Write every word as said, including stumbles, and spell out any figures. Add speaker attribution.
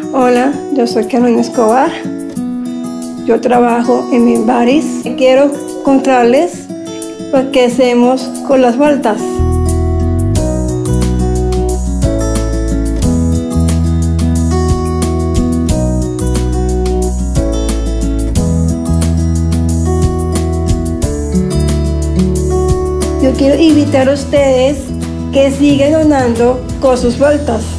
Speaker 1: Hola, yo soy Carolina Escobar. Yo trabajo en mi baris. Quiero contarles lo que hacemos con las vueltas. Yo quiero invitar a ustedes que sigan donando con sus vueltas.